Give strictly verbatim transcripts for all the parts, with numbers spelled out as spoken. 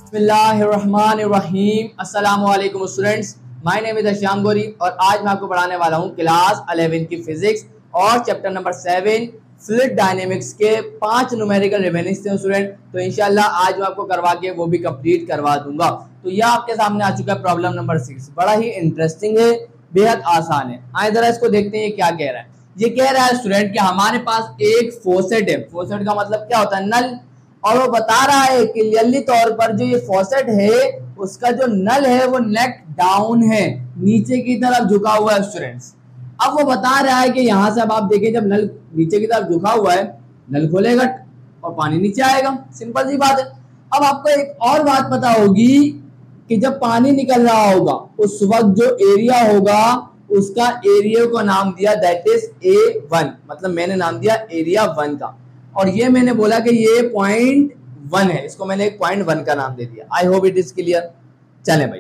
बिस्मिल्लाहिर्रहमानिर्रहीम। अस्सलामुअलैकुम students, my name is Ashyam Ghori और आज मैं आपको पढ़ाने वाला हूँ क्लास इलेवन की फिजिक्स और chapter number seven fluid dynamics के पांच न्यूमेरिकल रिमेनिंग थे स्टूडेंट। तो इंशाल्लाह आज मैं आपको करवा के वो भी कंप्लीट करवा दूंगा। तो यह आपके सामने आ चुका है प्रॉब्लम नंबर सिक्स। बड़ा ही इंटरेस्टिंग है, बेहद आसान है। आए जरा इसको देखते हैं ये क्या कह रहा है। ये कह रहा है स्टूडेंट कि हमारे पास एक फॉसेट है। फॉसेट का मतलब क्या होता है? नल। और वो बता रहा है क्लियरली तौर पर जो ये फॉसेट है उसका जो नल है वो नेक डाउन है, नीचे की तरफ झुका हुआ है स्टूडेंट्स। अब वो बता रहा है कि यहाँ से अब आप देखिए, जब नल नीचे की तरफ झुका हुआ है, नल खोलेगा और पानी नीचे आएगा। सिंपल सी बात है। अब आपको एक और बात पता होगी कि जब पानी निकल रहा होगा उस वक्त जो एरिया होगा उसका एरिया को नाम दिया दैट इज ए वन, मतलब मैंने नाम दिया एरिया वन का। और ये मैंने बोला कि ये पॉइंट वन है, इसको मैंने एक पॉइंट वन का नाम दे दिया। I hope it is clear. चले भाई,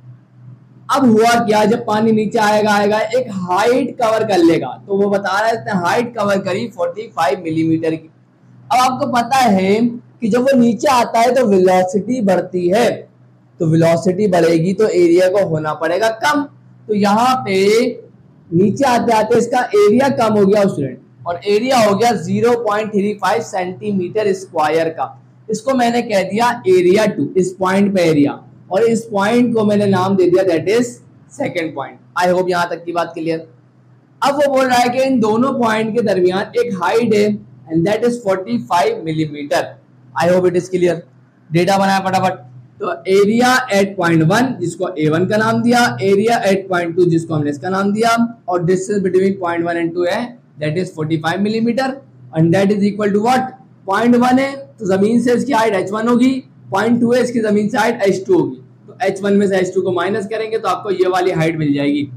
अब हुआ क्या, जब पानी नीचे आएगा आएगा एक हाइट कवर कर लेगा। तो वो बता रहा है इसने हाइट कवर करी पैंतालीस मिलीमीटर की। अब आपको पता है कि जब वो नीचे आता है तो वेलोसिटी बढ़ती है, तो वेलोसिटी बढ़ेगी तो एरिया को होना पड़ेगा कम। तो यहाँ पे नीचे आते आते इसका एरिया कम हो गया स्टूडेंट, और एरिया हो गया zero point three five centimeter square का। इसको मैंने कह दिया एरिया टू, इस पॉइंट पे एरिया, और इस पॉइंट को मैंने नाम दे दिया that is second point. I hope यहां तक की बात क्लियर। अब वो बोल रहा है कि इन दोनों पॉइंट के दरमियान एक हाइट है एंड दैट इज पैंतालीस millimeter. I hope it is clear. Data बनाया फटाफट। तो एरिया एट पॉइंट वन जिसको ए वन का नाम दिया, एरिया एट पॉइंट टू जिसको हमने इसका नाम दिया, और distance between point one and two है दैट इज पैंतालीस millimeter and that is equal to what? Point one है तो जमीन से इसकी हाइट एच वन होगी, पॉइंट टू है इसकी जमीन से हाइट एच टू होगी। तो एच वन में से एच टू को माइनस करेंगे तो आपको ये वाली हाइट मिल जाएगी।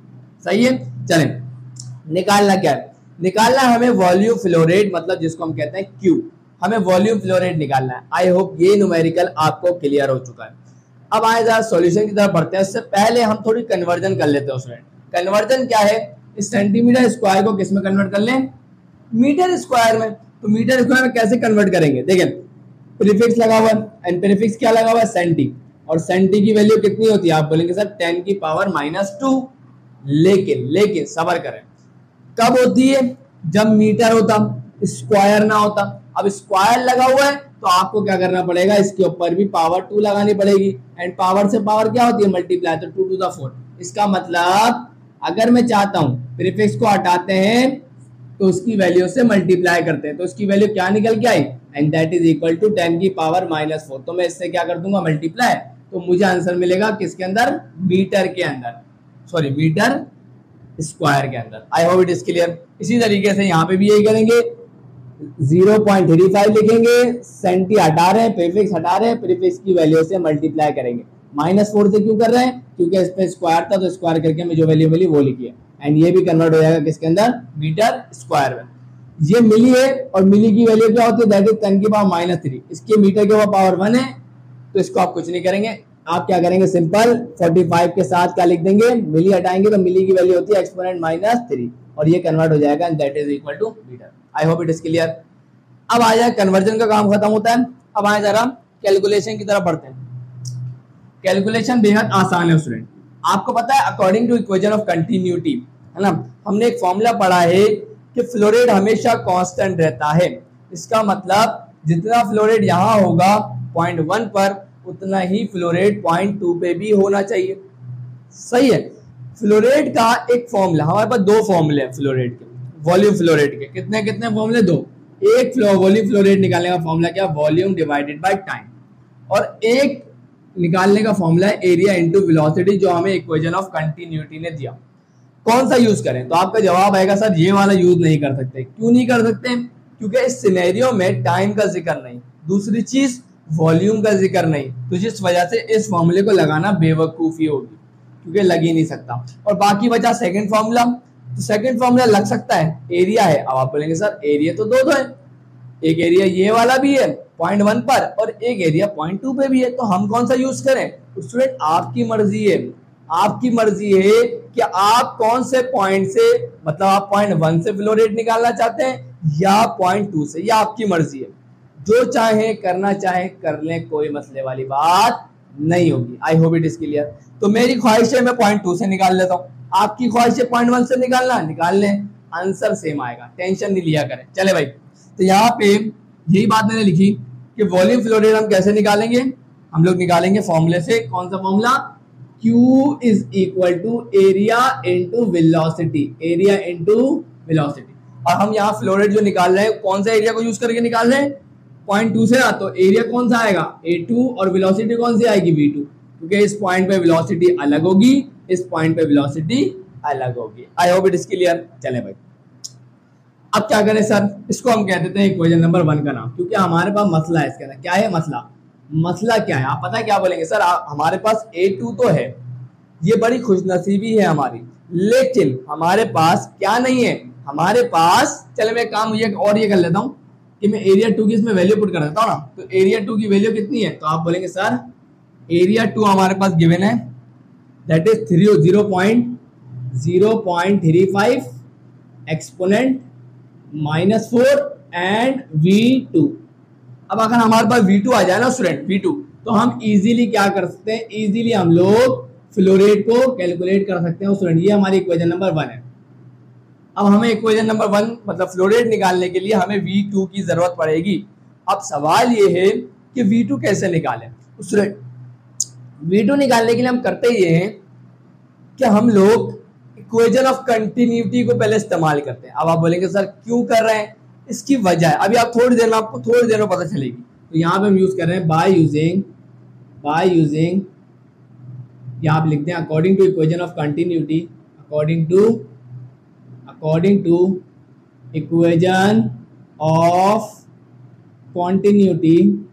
सही है। चलें, निकालना क्या है? निकालना है हमें वॉल्यूम फ्लो रेट, मतलब जिसको हम कहते हैं क्यू। हमें वॉल्यूम फ्लो रेट निकालना है। आई होप ये न्यूमेरिकल आपको क्लियर हो चुका है। अब आए जरा सॉल्यूशन की तरफ बढ़ते हैं। उससे पहले हम थोड़ी कन्वर्जन कर लेते हैं स्टूडेंट। कन्वर्जन क्या है? इस सेंटीमीटर स्क्वायर को किस में कन्वर्ट कर लें? मीटर स्क्वायर में। तो मीटर स्क्वायर में कैसे कन्वर्ट करेंगे? देखें, प्रीफिक्स लगा हुआ है एंड प्रीफिक्स क्या लगा हुआ है? सेंटी। और सेंटी की वैल्यू कितनी होती है? आप बोलेंगे सर टेन की पावर माइनस टू। लेकिन लेकिन सबर करें, कब होती है? जब मीटर होता, स्क्वायर ना होता। अब स्क्वायर लगा हुआ है तो आपको क्या करना पड़ेगा? इसके ऊपर भी पावर टू लगानी पड़ेगी, एंड पावर से पावर क्या होती है? मल्टीप्लाई। तो टू टू द फोर। इसका मतलब अगर मैं चाहता हूं प्रीफिक्स को हटाते हैं तो उसकी वैल्यू से मल्टीप्लाई करते हैं, तो उसकी वैल्यू क्या निकल के आई? And that is equal to ten की पावर माइनस फोर। तो मैं इससे क्या कर दूंगा? मल्टीप्लाई। तो मुझे आंसर मिलेगा किसके अंदर? मीटर के अंदर, सॉरी मीटर स्क्वायर के अंदर। I hope it is clear. इसी तरीके से यहाँ पे भी यही करेंगे, ज़ीरो पॉइंट थ्री फाइव लिखेंगे, सेंटी हटा रहे हैं, प्रीफिक्स हटा रहे हैं, प्रीफिक्स की वैल्यू से मल्टीप्लाई करेंगे। माइनस फोर से क्यों कर रहे हैं? क्योंकि इस पे स्क्वायर था तो स्क्वायर करके हमें जो वैल्यू मिली वो लिखी है, एंड ये भी कन्वर्ट हो जाएगा किसके अंदर? मीटर स्क्वायर में। ये मिली है और मिली की वैल्यू क्या होती है? दैट इज टेन की पावर माइनस थ्री। इसके मीटर के ऊपर पावर वन है तो इसको आप कुछ नहीं करेंगे। आप क्या करेंगे? सिंपल पैंतालीस के साथ क्या लिख देंगे? मिली हटाएंगे तो मिली की वैल्यू होती है एक्सपोनेंट माइनस थ्री, और ये कन्वर्ट हो जाएगा and that is equal to meter. I hope it is clear. अब आ जाए कन्वर्जन का काम खत्म होता है। अब आए जरा कैलकुलेशन की तरफ बढ़ते हैं। कैलकुलेशन बेहद आसान है स्टूडेंट। आपको पता है according to equation of continuity, है ना, हमने एक फॉर्मूला पढ़ा है कि फ्लो रेट हमेशा कांस्टेंट रहता है। इसका मतलब जितना फ्लो रेट यहाँ होगा पॉइंट वन पर, उतना ही फ्लो रेट पॉइंट टू पे भी होना चाहिए। सही है। फ्लो रेट का एक फॉर्मूला, हमारे पास दो फॉर्मूले हैं फ्लो रेट के, वॉल्यूम फ्लो रेट के। कितने कितने फॉर्मूले? दो। एक फ्लो वॉल्यूम फ्लो रेट निकालने का फॉर्मूला क्या? Volume divided by time. और एक निकालने का फॉर्मूला है एरिया इनटू वेलोसिटी, जो हमें इक्वेशन ऑफ कंटिन्यूटी ने दिया। कौन सा यूज करें? तो आपका जवाब आएगा सर ये वाला यूज नहीं कर सकते। क्यों नहीं कर सकते? क्योंकि इस सिनेरियो में टाइम का जिक्र नहीं, दूसरी चीज वॉल्यूम का जिक्र नहीं, तो जिस वजह से इस फॉर्मूले को लगाना बेवकूफी होगी, क्योंकि लग ही नहीं सकता। और बाकी बचा सेकंड फॉर्मूला। तो सेकंड फॉर्मूला लग सकता है, एरिया है। अब आप बोलेंगे सर एरिया तो दो दो है, एक एरिया ये वाला भी है पॉइंट वन पर और एक एरिया पॉइंट टू पे भी है, तो हम कौन सा यूज करें? तो स्टूडेंट आपकी मर्जी है, आपकी मर्जी है कि आप कौन से पॉइंट से, मतलब आप पॉइंट वन से फ्लो रेट निकालना चाहते हैं या पॉइंट टू से, या आपकी मर्जी है। जो चाहे करना चाहे कर लें, कोई मसले वाली बात नहीं होगी। I hope it is clear. तो मेरी ख्वाहिश है मैं पॉइंट टू से निकाल लेता हूँ, आपकी ख्वाहिश है पॉइंट वन से निकालना, निकाल लें, आंसर सेम आएगा, टेंशन नहीं लिया करें। चले भाई, तो यहाँ पे यही बात मैंने लिखी कि वॉल्यूम फ्लो रेट हम कैसे निकालेंगे, हम लोग निकालेंगे फॉर्मूले से। कौन सा formula? Q is equal to area into velocity, area into velocity. और हम यहाँ फ्लो रेट जो निकाल रहे हैं कौन सा एरिया को यूज करके निकाल रहे हैं? पॉइंट टू से ना, तो एरिया कौन सा आएगा? ए टू, और वेलोसिटी कौन सी आएगी? वी टू, क्योंकि इस पॉइंट पे वेलोसिटी अलग होगी, इस पॉइंट पे वेलोसिटी अलग होगी। I hope it is clear. चले भाई, अब क्या करें सर, इसको हम कह देते हैं इक्वेशन नंबर वन का नाम, क्योंकि हमारे पास मसला है इसके अंदर। क्या है मसला? मसला क्या है आप पता है क्या बोलेंगे? सर आ, हमारे पास ए टू तो है, ये बड़ी खुशनसीबी है हमारी, लेकिन हमारे पास क्या नहीं है? हमारे पास, चले मैं काम ये और ये कर लेता हूँ कि मैं एरिया टू की इसमें वैल्यू पुट कर देता हूँ ना। तो एरिया टू की वैल्यू कितनी है? तो आप बोलेंगे सर एरिया टू हमारे पास गिवन है, that is three zero point zero point three five exponent minus four and V two. अब अगर हमारे पास वी टू आ जाए ना स्टूडेंट, वी टू, तो हम इजीली क्या कर सकते हैं? इजीली हम लोग फ्लो रेट को कैलकुलेट कर सकते हैं स्टूडेंट। ये हमारी इक्वेशन नंबर वन है। अब हमें इक्वेशन नंबर वन मतलब फ्लो रेट निकालने के लिए हमें वी टू की जरूरत पड़ेगी। अब सवाल ये है कि वी टू कैसे निकालें स्टूडेंट? वी टू निकालने के लिए हम करते ये हैं कि हम लोग इक्वेशन ऑफ कंटिन्यूटी को पहले इस्तेमाल करते हैं। अब आप बोलेंगे सर क्यों कर रहे हैं? इसकी वजह है, अभी आप थोड़ी देर में आपको थोड़ी देर में पता चलेगी। तो यहाँ पे हम यूज कर रहे हैं बाय यूजिंग बाय यूजिंग यहाँ पे लिखते हैं according to equation of continuity, according to according to equation of continuity.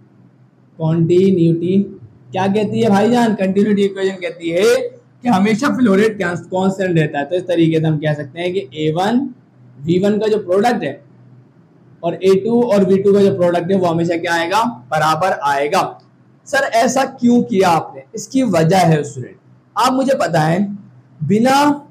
Continuity क्या कहती है भाईजान? कंटिन्यूटी इक्वेशन कहती है कि हमेशा फ्लो रेट कांस्टेंट रहता है। तो इस तरीके से हम कह सकते हैं कि ए वन वी वन का जो प्रोडक्ट है और ए टू और वी टू का जो प्रोडक्ट है वो हमेशा क्या आएगा? बराबर आएगा। सर ऐसा क्यों किया आपने? इसकी वजह है स्टूडेंट, आप मुझे पता है बिना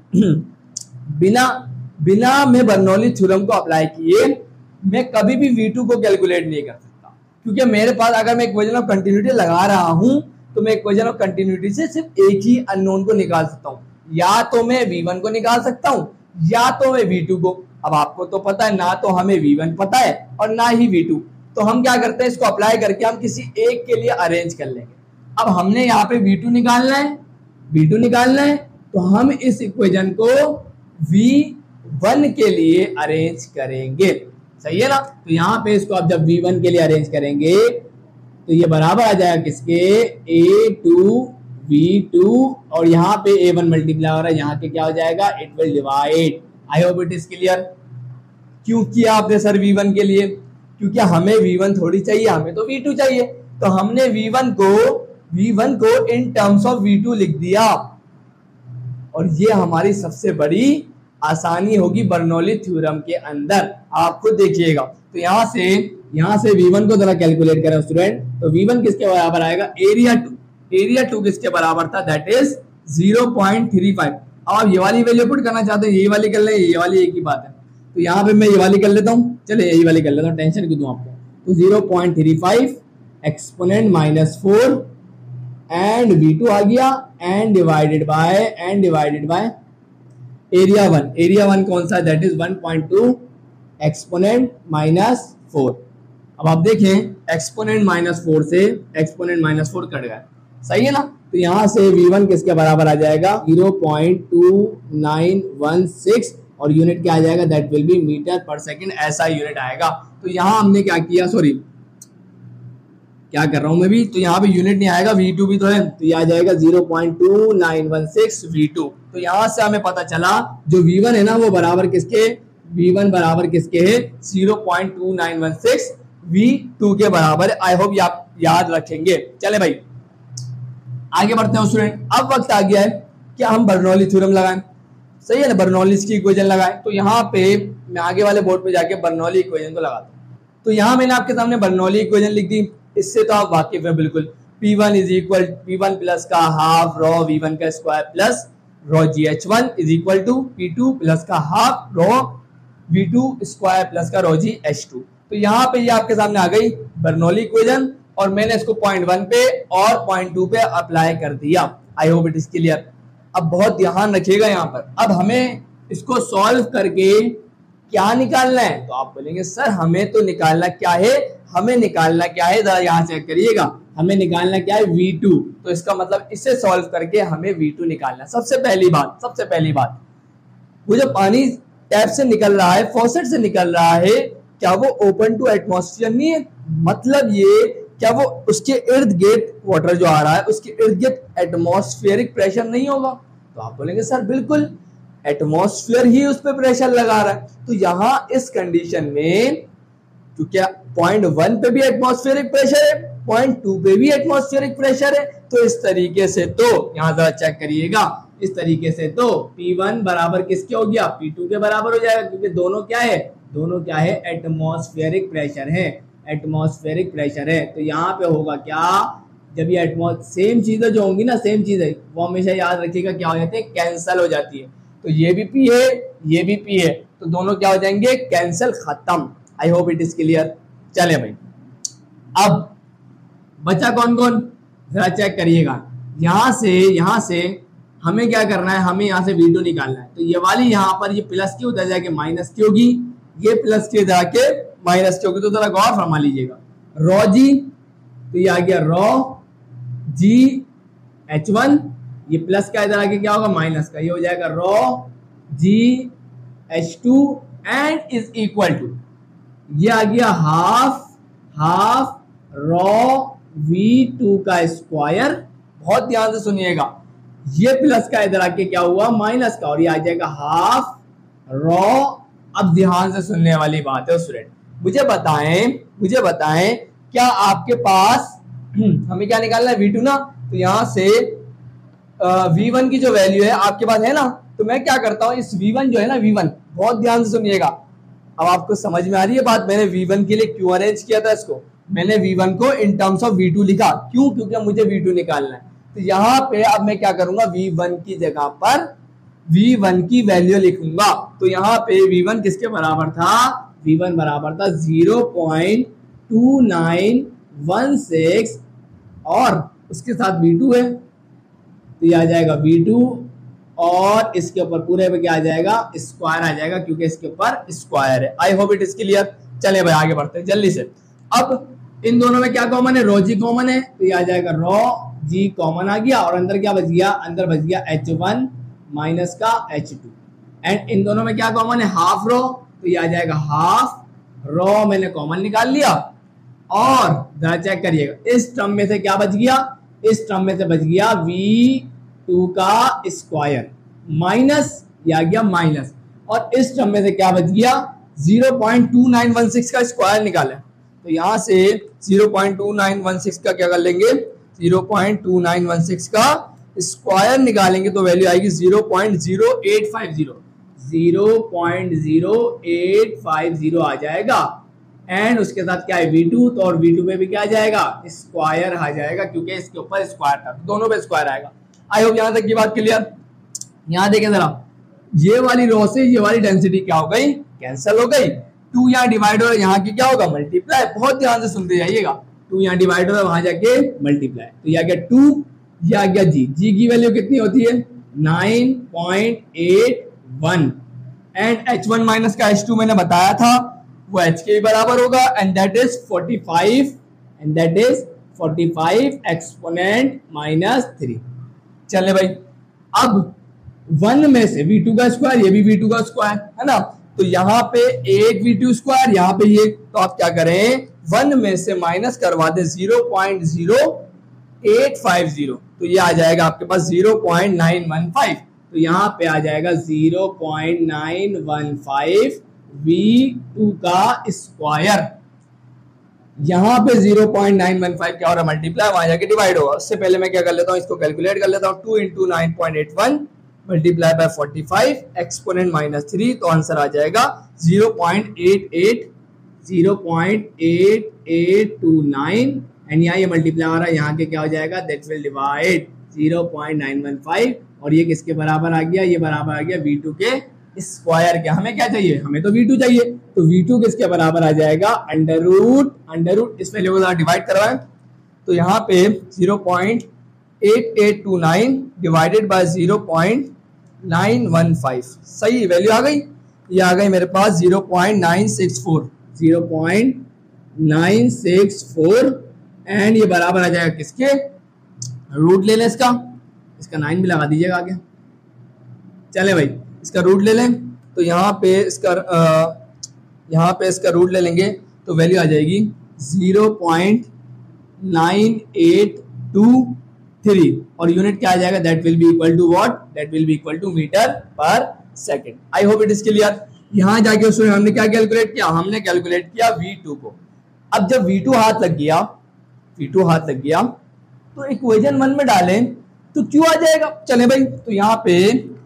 बिना बिना मैं बर्नौली थ्योरम को अप्लाई किए मैं कभी भी वी टू को कैलकुलेट नहीं कर सकता, क्योंकि मेरे पास अगर मैं इक्वेशन ऑफ कंटिन्यूटी लगा रहा हूं तो मैं इक्वेशन ऑफ कंटिन्यूटी से सिर्फ एक ही अननोन को निकाल सकता हूं, या तो मैं वी वन को निकाल सकता हूं या तो मैं वी टू को। अब आपको तो पता है ना, तो हमें वी वन पता है और ना ही वी टू, तो हम क्या करते हैं इसको अप्लाई करके हम किसी एक के लिए अरेंज कर लेंगे। अब हमने यहाँ पे वी टू निकालना है, वी टू निकालना है, तो हम इस इक्वेशन को वी वन के लिए अरेंज करेंगे, सही है ना। तो यहाँ पे इसको आप जब वी वन के लिए अरेंज करेंगे तो ये बराबर आ जाएगा किसके? ए टू वी टू, और यहाँ पे ए वन मल्टीप्लाई हो रहा है, यहाँ के क्या हो जाएगा? It will divide. I hope it is clear. क्यों किया आपने सर वी वन के लिए? क्योंकि हमें वी वन थोड़ी चाहिए, हमें तो वी टू चाहिए, तो हमने वी वन को वी वन को in terms of V two लिख दिया, और ये हमारी सबसे बड़ी आसानी होगी बर्नौली थ्योरम के अंदर। आप खुद देखिएगा। तो यहाँ से यहाँ से वी वन को जरा कैलकुलेट करें स्टूडेंट, तो वी वन किसके बराबर आएगा? Area to. एरिया टू किसके बराबर था? That is zero point three five. अब आप ये वाली वैल्यू पुट करना चाहते हैं, ये वाली कर ले, ये वाली एक ही बात है। तो यहाँ पे मैं ये वाली कर लेता हूँ, चले यही वाली कर लेता हूँ, टेंशन क्यों दूं आपको। तो zero point three five exponent minus four and V two आ गया, and divided by and divided by area one. Area one कौन सा? That is one point two exponent minus four. अब आप देखें एक्सपोनेंट माइनस फोर से exponent minus four cut गया, सही है ना। तो यहाँ से वी वन किसके बराबर आ जाएगा? Zero point two nine one six, और यूनिट क्या आ जाएगा? That will be metre per second, ऐसा यूनिट आएगा। तो यहाँ हमने क्या किया, सॉरी क्या कर रहा हूं मैं भी, तो यहाँ पे यूनिट नहीं आएगा, वी टू भी तो है, तो ये आ जाएगा zero point two nine one six V two. तो यहाँ से हमें पता चला जो वी वन है ना वो बराबर किसके? वी वन बराबर किसके है? Zero point two nine one six V two के बराबर। आई होप आप याद रखेंगे। चले भाई आगे बढ़ते हैं स्टूडेंट। अब वक्त आ गया है कि हम बर्नौली थ्योरम लगाएं, सही है ना, बर्नौली की इक्वेशन लगाएं। तो यहाँ पे मैं आगे वाले बोर्ड पे जाके बर्नौली इक्वेशन को लगाता हूँ। तो यहाँ मैंने आपके सामने बर्नौली इक्वेशन लिख दी, इससे तो आप वाकिफ है बिल्कुल। P one is equal P one plus का हाफ रॉ V वन का square plus rho g h one is equal to P two plus का half rho V two square plus का रॉ जी एच टू। तो यहाँ पे ये आपके सामने आ गई बर्नौली इक्वेशन और मैंने इसको पॉइंट वन पे और पॉइंट टू पे अप्लाई कर दिया। I hope it is clear. अब बहुत ध्यान रखिएगा यहाँ पर, अब हमें इसको सॉल्व करके क्या निकालना है? तो आप बोलेंगे सर हमें तो निकालना क्या है, हमें निकालना क्या है, जरा यहाँ चेक करिएगा, हमें निकालना क्या है वी टू। तो इसका मतलब इसे सॉल्व करके हमें वी टू निकालना है। सबसे पहली बात सबसे पहली बात वो जो पानी टैप से निकल रहा है, फॉसेट से निकल रहा है, क्या वो ओपन टू एटमॉस्फेयर नहीं है? मतलब ये क्या वो उसके इर्द गिर्द वाटर जो आ रहा है उसके इर्द गिर्द एटमॉस्फेरिक प्रेशर नहीं होगा? तो आप बोलेंगे सर बिल्कुल, एटमॉस्फेयर ही उस पर प्रेशर लगा रहा है। तो यहाँ इस कंडीशन में क्योंकि पॉइंट वन पे भी एटमॉस्फेरिक प्रेशर है, पॉइंट टू पे भी एटमॉस्फेरिक प्रेशर है, तो इस तरीके से तो यहाँ जरा चेक करिएगा, इस तरीके से तो P वन बराबर किसके हो गया? P टू के बराबर हो जाएगा, क्योंकि दोनों क्या है? दोनों क्या है? एटमॉस्फेरिक प्रेशर है, एटमॉस्फेरिक प्रेशर है। तो यहाँ पे होगा क्या? जब ये एटमॉस सेम चीजें जो होंगी ना, सेम चीजें वो हमेशा याद रखिएगा क्या हो जाती है? कैंसल हो जाती है। तो ये भी P है, ये भी P है, तो दोनों क्या हो जाएंगे? कैंसल, खत्म। I hope it is clear. चले भाई, अब बचा कौन कौन? जरा चेक करिएगा, यहां से यहां से हमें क्या करना है? हमें यहाँ से वी टू निकालना है। तो ये वाली यहाँ पर ये प्लस की उधर जाके माइनस की होगी, ये प्लस की जाके माइनस की होगी। तो जरा गौर फरमा लीजिएगा, रॉ जी, तो ये आ गया रॉ जी एच वन, ये प्लस का इधर आके क्या होगा? माइनस का, ये हो जाएगा rho g h two and is equal to, ये आ गया half half rho V two का स्क्वायर। बहुत ध्यान से सुनिएगा, ये प्लस का इधर आके क्या हुआ? माइनस का, और ये आ जाएगा हाफ रॉ। अब ध्यान से सुनने वाली बात है स्टूडेंट, मुझे बताएं मुझे बताएं क्या आपके पास हमें क्या निकालना है? वी टू ना। तो यहां से वी वन की जो वैल्यू है आपके पास है ना, तो मैं क्या करता हूं, इस वी वन जो है ना, वी वन, बहुत ध्यान से सुनिएगा। अब आपको समझ में आ रही है बात, मैंने वी वन के लिए क्यों अरेंज किया था इसको? मैंने वी वन को in terms of V two लिखा, क्यों? क्योंकि मुझे वी टू निकालना है। तो यहाँ पे अब मैं क्या करूंगा? वी वन की जगह पर वी वन की वैल्यू लिखूंगा। तो यहाँ पे वी वन किसके बराबर था? वी वन बराबर था zero point two nine one six और उसके साथ वी टू है, तो ये आ जाएगा वी टू और इसके ऊपर पूरे पे क्या आ जाएगा? स्क्वायर आ जाएगा, क्योंकि इसके ऊपर स्क्वायर है। I hope it is clear. चले भाई आगे बढ़ते हैं जल्दी से। अब इन दोनों में क्या कॉमन है? रॉ जी कॉमन है, तो ये आ जाएगा रॉ जी कॉमन आ गया, और अंदर क्या बच गया? अंदर बच गया एच वन माइनस का एच टू। एंड इन दोनों में क्या कॉमन है? हाफ रॉ, तो ये आ जाएगा हाफ रॉ, मैंने कॉमन निकाल लिया। और जरा चेक करिएगा, इस टर्म में से क्या बच गया? इस टर्म में से बच गया वी टू का स्क्वायर माइनस, ये आ गया माइनस, और इस टर्म में से क्या बच गया? Zero point two nine one six का स्क्वायर निकाला। तो यहाँ से zero point two nine one six का क्या कर लेंगे? Zero point two nine one six का स्क्वायर निकालेंगे तो वैल्यू आएगी zero point zero eight five zero, zero point zero eight five zero आ जाएगा। एंड उसके साथ क्या है? वी टू, तो और वी टू पे भी क्या आ जाएगा? स्क्वायर आ जाएगा, क्योंकि इसके ऊपर स्क्वायर था, दोनों पे स्क्वायर आएगा। आई होप यहाँ तक की बात क्लियर। यहाँ देखें जरा, ये वाली रो से ये वाली डेंसिटी क्या हो गई? कैंसिल हो गई। टू यहाँ डिवाइड हो रहा है, यहाँ की क्या होगा? मल्टीप्लाई। बहुत ध्यान से सुनते जाइएगा, टू यहाँ डिवाइड हो रहा है, वहां जाके मल्टीप्लाई। तो ये आ गया टू, ये आ गया जी, जी की वैल्यू कितनी होती है? Nine point eight one. And h one minus का एच टू मैंने बताया था, वो h के बराबर होगा, and that is forty five, and that is forty five exponent minus three. चले भाई, अब वन में से वी टू का स्क्वायर, ये भी वी टू का स्क्वायर है ना, तो यहाँ पे एक वी टू स्क्वायर, यहाँ पे ये, तो आप क्या करें? वन में से माइनस करवा दे zero point zero eight five zero, तो ये आ जाएगा आपके पास zero point nine one five. तो यहाँ पे आ जाएगा zero point nine one five V two का स्क्वायर। यहाँ पे zero point nine one five क्या हो रहा है? मल्टीप्लाई, वहां जाके डिवाइड होगा। उससे पहले मैं क्या कर लेता हूँ, इसको कैलकुलेट कर लेता हूँ। Two into nine point eight one multiply by forty five exponent minus three, तो आंसर आ जाएगा जीरो पॉइंट एट एट जीरो point eight eight two nine. And यहाँ ये मल्टीप्लाई हो रहा है, यहाँ के क्या हो जाएगा? That will divide zero point nine one five, और ये किसके बराबर आ गया? ये बराबर आ गया वी टू के स्क्वायर के, हमें क्या चाहिए, हमें तो वी टू चाहिए, तो वी टू किसके बराबर आ जाएगा, अंडर रूट अंडर रूट इस वैल्यू को डिवाइड करवाएं तो यहाँ पे zero point eight eight two nine divided by zero point nine one five, सही वैल्यू आ गई, ये आ गई मेरे पास zero point nine six four, zero point nine six four and ये बराबर आ जाएगा किसके, रूट ले लें इसका, इसका नाइन भी लगा दीजिएगा आगे, चले भाई इसका रूट ले लें तो यहाँ पे इसका यहाँ पे इसका रूट ले लेंगे तो वैल्यू आ जाएगी zero point nine eight two three और यूनिट क्या आ जाएगा, that will be equal to what, that will be equal to metre per second. I hope it is clear. यहाँ जाके उसमें हमने क्या कैलकुलेट किया, हमने कैलकुलेट किया वी टू को। अब जब वी टू हाथ लग गया, वी टू हाथ लग गया तो इक्वेशन वन में डालें तो क्यों आ जाएगा, चले भाई तो यहाँ पे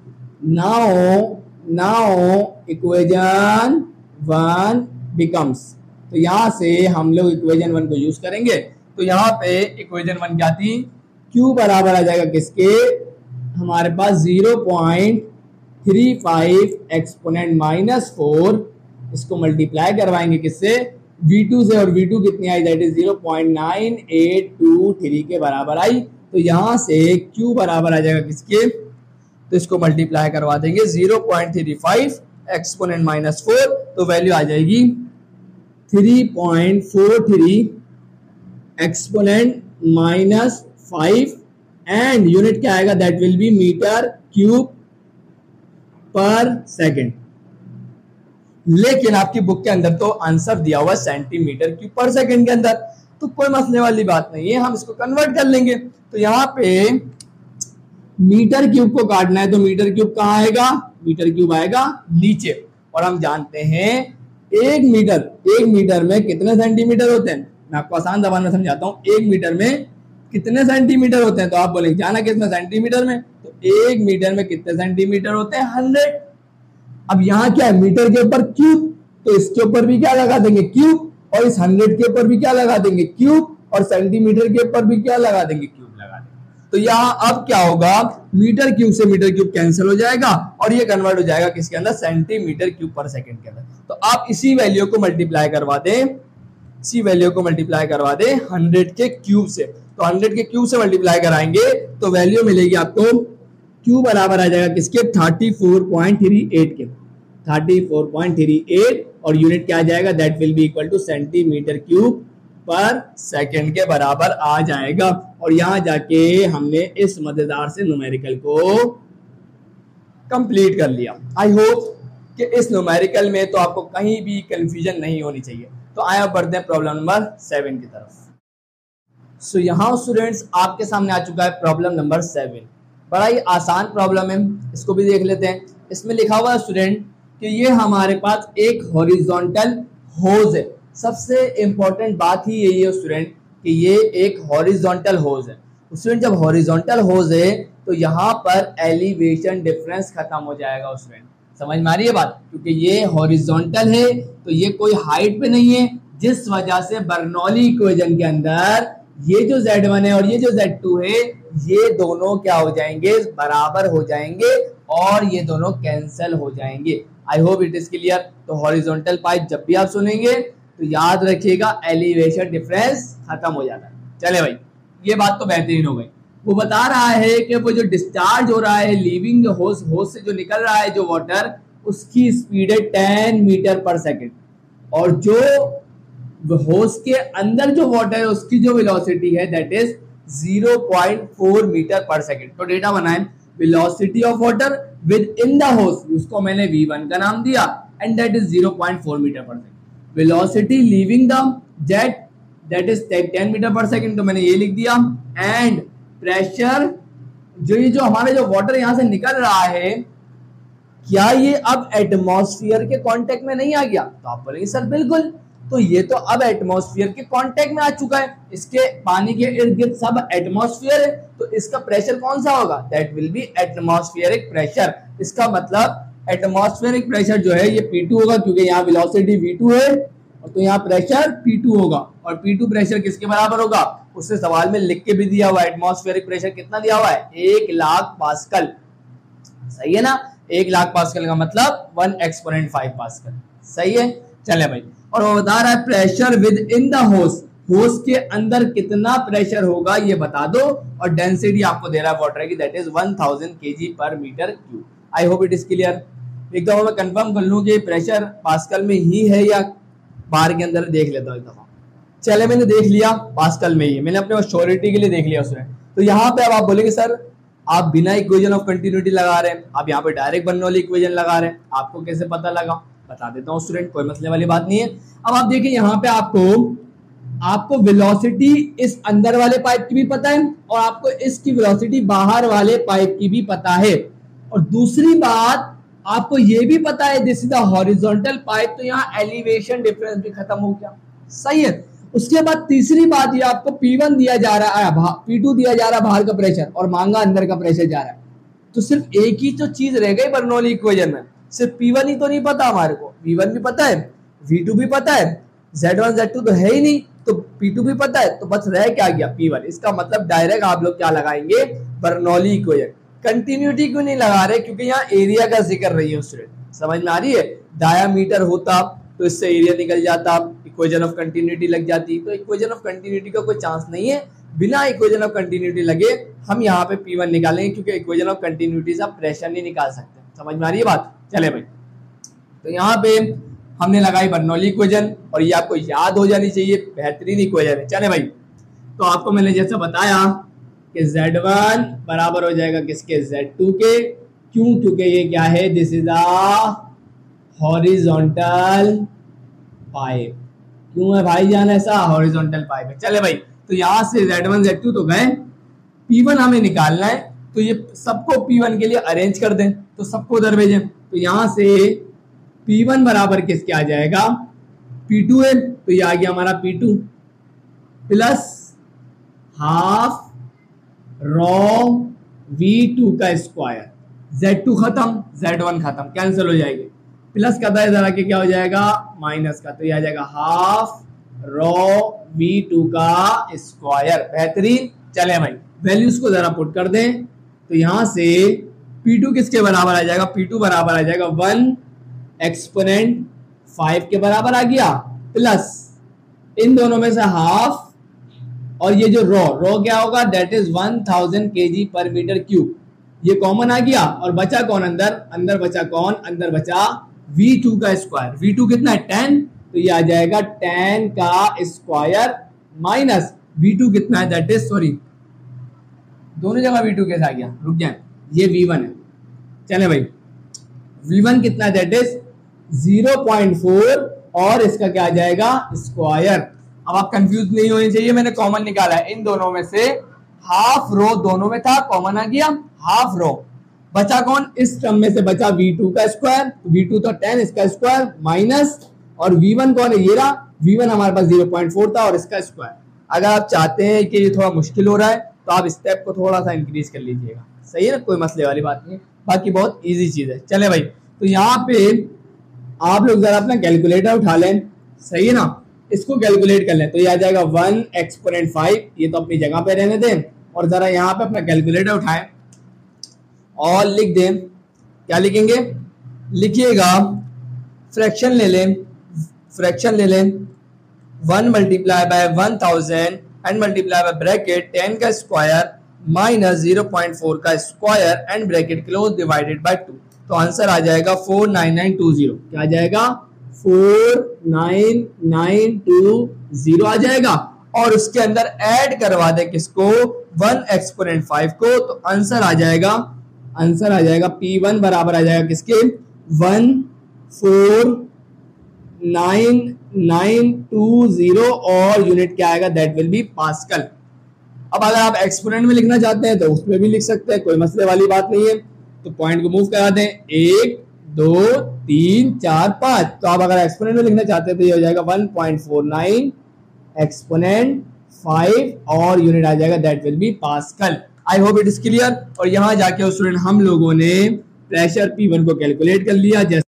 now now equation one becomes, तो यहाँ से हम लोग इक्वेशन वन को यूज करेंगे तो यहाँ पे इक्वेशन वन क्या थी, Q बराबर आ जाएगा किसके, हमारे पास zero point three five exponent minus four, इसको मल्टीप्लाई करवाएंगे किससे, वी टू से, और वी टू कितनी आई, that is zero point nine eight two three के बराबर आई, तो यहाँ से Q बराबर आ जाएगा किसके, तो इसको मल्टीप्लाई करवा देंगे zero point three five exponent minus four, तो वैल्यू आ जाएगी three point four three exponent minus five and unit क्या आएगा, that will be metre cube per second. लेकिन आपकी बुक के अंदर तो आंसर दिया हुआ सेंटीमीटर क्यूब पर सेकंड के अंदर, तो कोई मसले वाली बात नहीं है, हम इसको कन्वर्ट कर लेंगे। तो यहाँ पे मीटर क्यूब को काटना है तो मीटर क्यूब कहाँ आएगा, मीटर क्यूब आएगा नीचे, और हम जानते हैं एक मीटर एक मीटर में कितने सेंटीमीटर होते हैं, मैं आपको आसान जबान में समझाता हूँ, एक मीटर में कितने सेंटीमीटर होते हैं, तो आप बोलेंगे जाना कितने सेंटीमीटर में, तो एक मीटर में कितने सेंटीमीटर होते हैं, हंड्रेड। अब यहाँ क्या है, मीटर के ऊपर क्यूब, तो इसके ऊपर भी क्या लगा देंगे क्यूब, और इस हंड्रेड के ऊपर भी क्या लगा देंगे क्यूब, और सेंटीमीटर के ऊपर भी क्या लगा देंगे क्यूब लगा देंगे। तो यहाँ अब क्या होगा, मीटर क्यूब से मीटर क्यूब कैंसिल हो जाएगा और ये कन्वर्ट हो जाएगा किसके अंदर, सेंटीमीटर क्यूब पर सेकंड के अंदर। तो आप इसी वैल्यू को मल्टीप्लाई करवा दें, इसी वैल्यू को मल्टीप्लाई करवा दें हंड्रेड के क्यूब से, तो हंड्रेड के क्यूब से मल्टीप्लाई कराएंगे तो वैल्यू मिलेगी आपको, क्यू बराबर आ जाएगा किसके, thirty four point three eight के, thirty four point three eight, और यूनिट क्या आ जाएगा, that will be equal to centimetre cube per second के बराबर आ जाएगा। और यहां जाके हमने इस मजेदार से न्यूमेरिकल को कंप्लीट कर लिया। आई होप कि इस न्यूमेरिकल में तो आपको कहीं भी कंफ्यूजन नहीं होनी चाहिए। तो आया बढ़ते हैं प्रॉब्लम नंबर सेवन की तरफ। सो so, यहाँ स्टूडेंट्स आपके सामने आ चुका है प्रॉब्लम नंबर सेवन। बड़ा ही आसान प्रॉब्लम है, इसको भी देख लेते हैं। इसमें लिखा हुआ है स्टूडेंट कि ये हमारे पास एक हॉरिजॉन्टल होज है। सबसे इंपॉर्टेंट बात ही यही है स्टूडेंट कि ये एक हॉरिजॉन्टल होज है। स्टूडेंट जब हॉरिजॉन्टल होज है तो यहाँ पर एलिवेशन डिफरेंस खत्म हो जाएगा स्टूडेंट, समझ में आ रही है बात, क्योंकि ये हॉरिजॉन्टल है तो ये कोई हाइट पे नहीं है, जिस वजह से बर्नौली इक्वेशन के अंदर ये जो ज़ेड वन है और ये जो ज़ेड टू है ये दोनों क्या हो जाएंगे, बराबर हो जाएंगे और ये दोनों कैंसिल हो जाएंगे। I hope it is clear. तो हॉरिजॉन्टल पाइप जब भी आप सुनेंगे तो याद रखिएगा एलिवेशन डिफरेंस खत्म हो जाता है। चले भाई, ये बात तो बेहतरीन हो गई। वो बता रहा है कि वो जो डिस्चार्ज हो रहा है लीविंग होस होस से जो निकल रहा है जो वाटर, उसकी स्पीड है टेन मीटर पर सेकेंड, और जो होस के अंदर जो वाटर है उसकी जो वेलोसिटी है that is zero point four metre per second. तो डेटा बनाएं, velocity of water within the hose, उसको मैंने वी वन का नाम दिया, and that is zero point four metre per second. Velocity leaving the jet that is ten metre per second, तो मैंने ये लिख दिया। एंड प्रेशर, जो ये जो हमारे जो वाटर यहाँ से निकल रहा है, क्या ये अब एटमॉस्फेयर के कांटेक्ट में नहीं आ गया? तो आप बोलेंगे सर बिल्कुल, तो ये तो अब एटमॉस्फेयर के कांटेक्ट में आ चुका है, इसके पानी के इर्द गिर्द सब एटमॉस्फेयर है, तो इसका प्रेशर कौन सा होगा, that will be atmospheric pressure. इसका मतलब एटमॉस्फेरिक प्रेशर जो है ये पी टू होगा, क्योंकि यहाँ वेलोसिटी वी टू है, और तो यहाँ प्रेशर पी टू होगा, और पी टू प्रेशर किसके बराबर होगा, उससे सवाल में लिख के भी दिया हुआ है। एटमॉस्फेरिक प्रेशर कितना दिया हुआ है, एक लाख पास्कल, सही है ना, एक लाख पास्कल का मतलब वन एक्सपोनेंट फाइव पास्कल। सही है, चले भाई। और वो बता रहा है प्रेशर विद इन द होस, होस के अंदर कितना प्रेशर होगा ये बता दो, और डेंसिटी आपको दे रहा है वाटर की, that is one thousand KG per metre cube. I hope it is clear. एक दफा मैं कंफर्म कर लूं कि प्रेशर पास्कल में ही है या बाहर के अंदर, देख लेता हूँ एक दफा। चले मैंने देख लिया पास्कल में ही है, मैंने अपने श्योरिटी के लिए देख लिया उसने। तो यहाँ पे अब आप बोलेंगे सर आप बिना इक्वेशन ऑफ कंटिन्यूटी लगा रहे हैं, आप यहाँ पे डायरेक्ट बर्नौली इक्वेशन लगा रहे हैं, आपको कैसे पता लगा? बता देता हूँ स्टूडेंट, कोई मसले वाली बात नहीं है। अब आप देखिए यहाँ पे आपको आपको वेलोसिटी इस अंदर वाले पाइप की भी पता है और आपको इसकी वेलोसिटी बाहर वाले पाइप की भी पता है, और दूसरी बात आपको ये भी पता है this is the horizontal pipe, तो यहाँ एलिवेशन डिफरेंस भी खत्म हो गया। सही है। उसके बाद तीसरी बात ये आपको पी वन दिया जा रहा है, पी टू दिया जा रहा है बाहर का प्रेशर, और मांगा अंदर का प्रेशर जा रहा है, तो सिर्फ एक ही तो चीज रह गई बर्नौली इक्वेशन में, सिर्फ पी वन ही तो नहीं पता हमारे को। पी वन भी पता है, वी टू भी पता है, ज़ेड वन ज़ेड टू तो है ही नहीं, तो पी टू भी पता है, तो बस रह क्या गया पी वन। इसका मतलब डायरेक्ट आप लोग क्या लगाएंगे? Bernoulli equation. कंटिन्यूटी क्यों नहीं लगा रहे? क्योंकि यहाँ एरिया का जिक्र रही है स्टूडेंट, समझ में आ रही है? डायामीटर होता तो इससे एरिया निकल जाता, इक्वेशन ऑफ कंटिन्यूटी लग जाती, तो इक्वेशन ऑफ कंटिन्यूटी का कोई चांस नहीं है। बिना इक्वेशन ऑफ कंटिन्यूटी लगे हम यहाँ पे पी वन निकालेंगे, क्योंकि इक्वेशन ऑफ कंटिन्यूटी से आप प्रेशर नहीं निकाल सकते। समझ में आ रही है बात? चले भाई, तो यहाँ पे हमने लगाई बर्नौली इक्वेशन, और ये आपको याद हो जानी चाहिए, बेहतरीन इक्वेशन है। चले भाई, तो आपको मैंने जैसा बताया कि ज़ेड वन बराबर हो जाएगा किसके? ज़ेड टू के। क्यों? क्योंकि ये क्या है? This is a horizontal pipe. क्यों है भाई जान ऐसा? हॉरिजॉन्टल पाइप है। चले भाई, तो यहाँ से ज़ेड वन ज़ेड टू तो गए, पी वन हमें निकालना है, तो ये सबको पी वन के लिए अरेंज कर दें, तो सबको उधर भेजें। तो यहाँ से पी वन बराबर किसके आ जाएगा? पी टू है, तो ये आ गया हमारा P two plus half rho V two का स्क्वायर। ज़ेड टू खत्म, ज़ेड वन खत्म, कैंसिल हो जाएगी। प्लस का था इधर आके क्या हो जाएगा? माइनस का, तो ये आ जाएगा हाफ रॉ वी टू का स्क्वायर। बेहतरीन। चले भाई, वैल्यूज को जरा पुट कर दें, तो यहां से पी टू किसके बराबर आ जाएगा? पी टू बराबर आ जाएगा वन एक्सपोनेंट फाइव के बराबर आ गया, प्लस इन दोनों में से हाफ, और ये जो रॉ रॉ क्या होगा? That is one thousand KG per metre cube, ये कॉमन आ गया, और बचा कौन अंदर? अंदर बचा कौन? अंदर बचा वी टू का स्क्वायर। वी टू कितना है? टेन, तो ये आ जाएगा टेन का स्क्वायर माइनस वी टू कितना है? दैट इज सॉरी दोनों जगह वी टू कैसे आ गया? रुक जाए, ये वी वन है। चले भाई, वी वन कितना है? That is zero point four, और इसका क्या आ जाएगा? स्क्वायर। अब आप कंफ्यूज नहीं होने चाहिए, मैंने कॉमन निकाला है इन दोनों में से, हाफ रो दोनों में था, कॉमन आ गया, हाफ रो। बचा कौन? इस टर्म में से बचा वी टू का स्क्वायर, वी टू तो टेन, इसका स्क्वायर माइनस, और वी वन कौन है? ये रहा, वी वन हमारे पास ज़ीरो पॉइंट फोर था, और इसका स्क्वायर। अगर आप चाहते हैं कि ये थोड़ा मुश्किल हो रहा है, तो आप स्टेप को थोड़ा सा इंक्रीज कर लीजिएगा। सही है ना, कोई मसले वाली बात नहीं, बाकी बहुत ईजी चीज है। चले भाई, तो यहाँ पे आप लोग जरा अपना कैलकुलेटर उठा लें, सही है ना, इसको कैलकुलेट कर लें, तो ये आ जाएगा वन एक्सपोनेंट फाइव, ये तो अपनी जगह पे रहने दें, और जरा यहाँ पे अपना कैलकुलेटर उठाएं और लिख दें। क्या लिखेंगे? लिखिएगा फ्रैक्शन ले लें, फ्रैक्शन ले लें, one multiply by one thousand and multiply by bracket ten का square minus zero point four का square and bracket close divided by two, तो आंसर आ जाएगा four nine nine two zero. क्या आ जाएगा? Four nine nine two zero आ जाएगा, और उसके अंदर ऐड करवा दे किसको? वन एक्सपोनेंट फाइव को, तो आंसर आ जाएगा, आंसर आ जाएगा पी वन बराबर आ जाएगा किसके? One four nine nine two zero, और यूनिट क्या आएगा? That will be pascal. अब अगर आप एक्सपोनेंट में लिखना चाहते हैं तो उसमें भी लिख सकते हैं, कोई मसले वाली बात नहीं है। तो पॉइंट को मूव करा दें, एक दो तीन चार पाँच, तो आप अगर एक्सपोनेंट में लिखना चाहते हैं तो ये हो जाएगा one point four nine exponent five, और यूनिट आ जाएगा that will be pascal. I hope it is clear. और यहाँ जाके स्टूडेंट हम लोगों ने प्रेशर पी वन को कैलकुलेट कर लिया। जैसे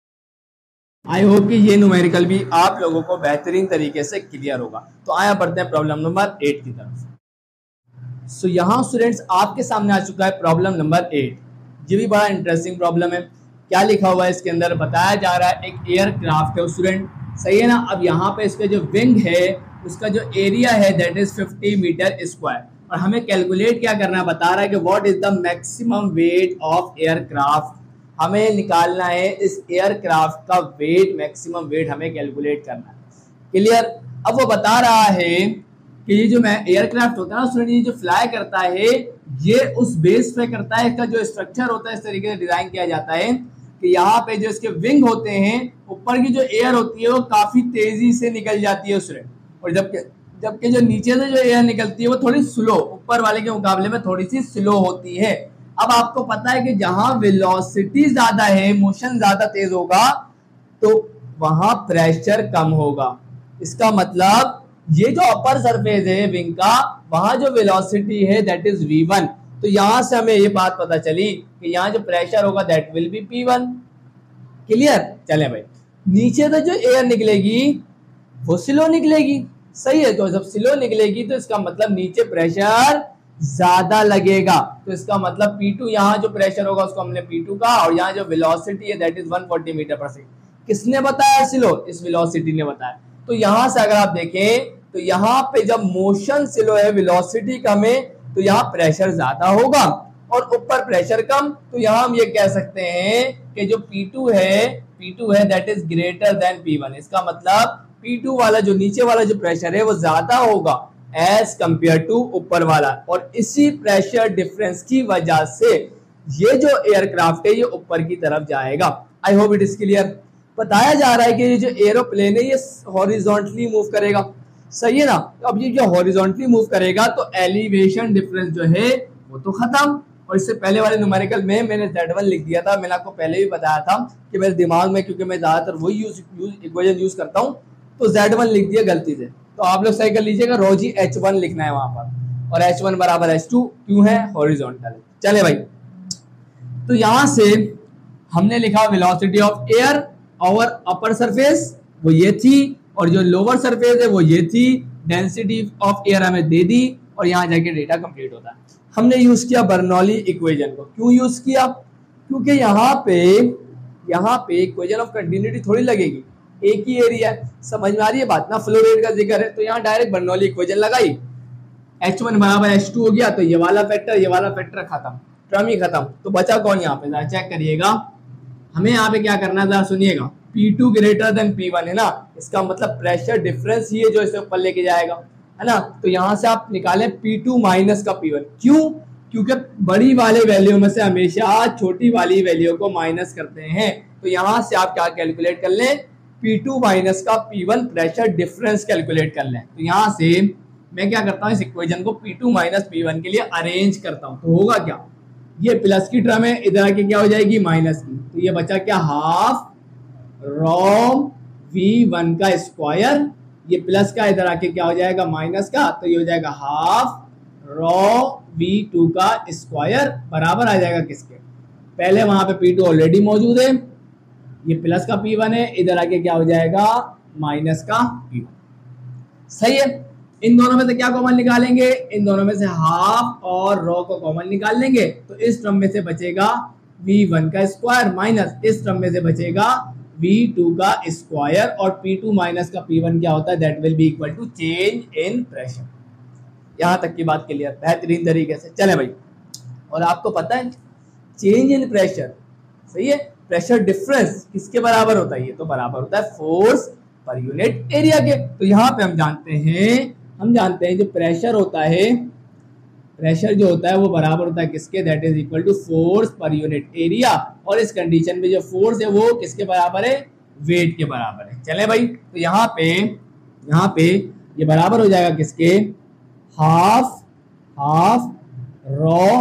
आई होप कि ये न्यूमेरिकल भी आप लोगों को बेहतरीन तरीके से क्लियर होगा। तो आया बढ़ते हैं प्रॉब्लम नंबर एट की तरफ। सो so, यहाँ स्टूडेंट्स आपके सामने आ चुका है प्रॉब्लम नंबर एट। ये भी बड़ा इंटरेस्टिंग प्रॉब्लम है। क्या लिखा हुआ है इसके अंदर, बताया जा रहा है एक एयरक्राफ्ट है स्टूडेंट, सही है ना। अब यहाँ पे इसका जो विंग है उसका जो एरिया है that is fifty metre square, और हमें कैलकुलेट क्या करना है, बता रहा है कि what is the maximum weight of aircraft. हमें निकालना है इस एयरक्राफ्ट का वेट, मैक्सिमम वेट हमें कैलकुलेट करना है। क्लियर। अब वो बता रहा है कि ये जो एयरक्राफ्ट होता है ना स्टूडेंट, ये जो फ्लाई करता है ये उस बेस पे करता है, इसका जो स्ट्रक्चर होता है इस तरीके से डिजाइन किया जाता है कि यहाँ पे जो इसके विंग होते हैं, ऊपर की जो एयर होती है वो काफी तेजी से निकल जाती है स्टूडेंट, और जबकि जबकि जो नीचे से जो एयर निकलती है वो थोड़ी स्लो, ऊपर वाले के मुकाबले में थोड़ी सी स्लो होती है। अब आपको पता है कि जहां वेलोसिटी ज्यादा है, मोशन ज्यादा तेज होगा, तो वहां प्रेशर कम होगा। इसका मतलब ये जो अपर सरफेस है विंग का, वहां जो वेलोसिटी है दैट इज वी वन, तो यहां से हमें ये बात पता चली कि यहाँ जो प्रेशर होगा that will be P one. Clear. चले भाई, नीचे से जो एयर निकलेगी वो स्लो निकलेगी, सही है। तो जब स्लो निकलेगी तो इसका मतलब नीचे प्रेशर ज्यादा लगेगा, तो इसका मतलब पी टू, यहाँ जो प्रेशर होगा उसको हमने पी टू का, और यहाँ जो वेलोसिटी है that is one forty metre per second. किसने बताया स्लो? इस वेलोसिटी ने बताया। तो यहां से अगर आप देखें तो यहाँ पे जब मोशन स्लो है, वेलोसिटी कम है, तो यहाँ प्रेशर ज्यादा होगा, और ऊपर प्रेशर कम, तो यहाँ हम ये कह सकते हैं कि जो पी टू है पी टू है that is greater than P one. इसका मतलब पी टू वाला जो नीचे वाला जो प्रेशर है वो ज्यादा होगा एज कंपेयर टू ऊपर वाला, और इसी प्रेशर डिफरेंस की वजह से ये जो एयरक्राफ्ट है ये ऊपर की तरफ जाएगा। I hope it is clear. बताया जा रहा है कि ये जो एरोप्लेन है ये हॉरिजॉन्टली मूव करेगा, सही है ना। तो अब ये जो हॉरिजॉन्टली मूव करेगा तो एलिवेशन डिफरेंस जो है वो तो खत्म, और इससे पहले वाले न्यूमेरिकल में मैंने ज़ेड वन लिख दिया था। मैंने आपको पहले भी बताया था कि मेरे दिमाग में, क्योंकि मैं ज्यादातर वही यूज इक्वेशन यूज करता हूँ, तो ज़ेड वन लिख दिया गलती से। तो आप लोग सही कर लीजिएगा, रोजी एच वन लिखना है वहां पर, और एच वन बराबर एच टू, क्यों है? हॉरिजॉन्टल। चले भाई, तो यहां से हमने लिखा वेलोसिटी ऑफ एयर और अपर सरफेस वो ये थी, और जो लोअर सरफेस है वो ये थी। डेंसिटी ऑफ एयर हमें दे दी, और यहाँ जाके डेटा कंप्लीट होता है। हमने यूज किया बर्नौली इक्वेशन को। क्यों यूज किया? क्योंकि यहाँ पे यहाँ पे इक्वेशन ऑफ कंटिन्यूटी थोड़ी लगेगी, एक ही एरिया है। समझ में आ रही है बात ना? फ्लो रेट का जिक्र है तो यहाँ डायरेक्ट बर्नौली इक्वेशन लगाई, एच वन बराबर एच टू हो गया, तो ये वाला फैक्टर ये वाला फैक्टर खत्म, टर्म ही खत्म। तो बचा कौन यहाँ पे? जरा चेक करिएगा। हमें यहाँ पे क्या करना है, जरा सुनिएगा। P two greater than P one है ना, इसका मतलब प्रेशर डिफरेंस ही है जो इसे ऊपर लेके जाएगा, है ना। तो यहाँ से आप निकालें पी टू माइनस का पी वन। क्यों? क्योंकि बड़ी वाले वैल्यू में से हमेशा छोटी वाली वैल्यू को माइनस करते हैं। तो यहाँ से आप क्या कैलकुलेट कर लें, पी टू माइनस का P one pressure difference calculate कर लें। तो यहाँ से मैं क्या करता हूँ, इस इक्वेशन को P two minus P one के लिए अरेंज करता हूँ। तो होगा क्या, ये प्लस की टर्म है, इधर आके क्या हो जाएगी माइनस की, तो ये बचा क्या, हाफ रॉ वी वन का स्क्वायर, ये प्लस का इधर आके क्या हो जाएगा माइनस का, तो ये हो जाएगा हाफ रॉ वी टू का स्क्वायर, बराबर आ जाएगा किसके, पहले वहां पे पी टू ऑलरेडी मौजूद है, ये प्लस का पी वन है, इधर आके क्या हो जाएगा माइनस का पी वन। सही है। इन दोनों में से क्या कॉमन निकालेंगे, इन दोनों में से हाफ और रॉ को कॉमन निकाल लेंगे, तो इस टर्म में से बचेगा वी वन का स्क्वायर माइनस इस टर्म में से बचेगा वी टू का स्क्वायर, और पी टू माइनस का पी वन क्या होता है, that will be equal to change in pressure. यहां तक की बात क्लियर, बेहतरीन तरीके से। चले भाई, और आपको पता है चेंज इन प्रेशर, सही है, प्रेशर डिफरेंस किसके बराबर होता है, ये तो बराबर होता है फोर्स पर यूनिट एरिया के। तो यहाँ पे हम जानते हैं हम जानते हैं जो प्रेशर होता है, प्रेशर जो होता है वो बराबर होता है किसके, that is equal to force per unit area, और इस कंडीशन में जो फोर्स है वो किसके बराबर है, वेट के बराबर है। चले भाई, तो यहाँ पे यहाँ पे ये बराबर हो जाएगा किसके, half half rho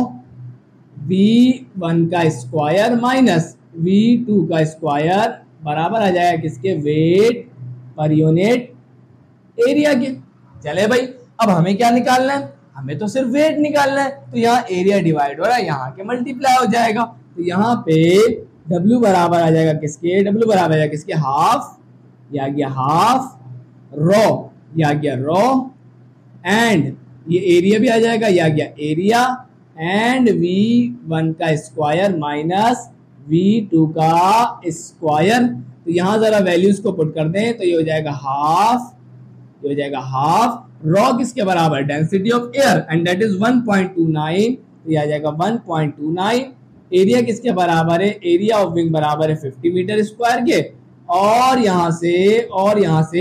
V one का स्क्वायर माइनस वी टू का स्क्वायर, बराबर आ जाएगा किसके, वेट पर यूनिट एरिया के। चले भाई, अब हमें क्या निकालना है, हमें तो सिर्फ वेट निकालना है। तो यहाँ एरिया डिवाइड हो रहा है, यहाँ के मल्टीप्लाई हो जाएगा, तो यहाँ पे W बराबर आ जाएगा किसके, W बराबर आ जाएगा किसके, हाफ, ये आ गया हाफ रॉ, ये आ गया रॉ, एंड ये एरिया भी आ जाएगा, ये आ गया एरिया एंड वी वन का स्क्वायर माइनस वी टू का स्क्वायर। तो यहाँ जरा वैल्यूज को पुट कर दें तो ये हो जाएगा हाफ, ये हो जाएगा हाफ रॉ किसके बराबर, density of air and that is one point two nine. तो ये आ जाएगा one point two nine. Area किसके बराबर है, एरिया ऑफ विंग बराबर है फिफ्टी मीटर स्क्वायर के। और यहां से और यहां से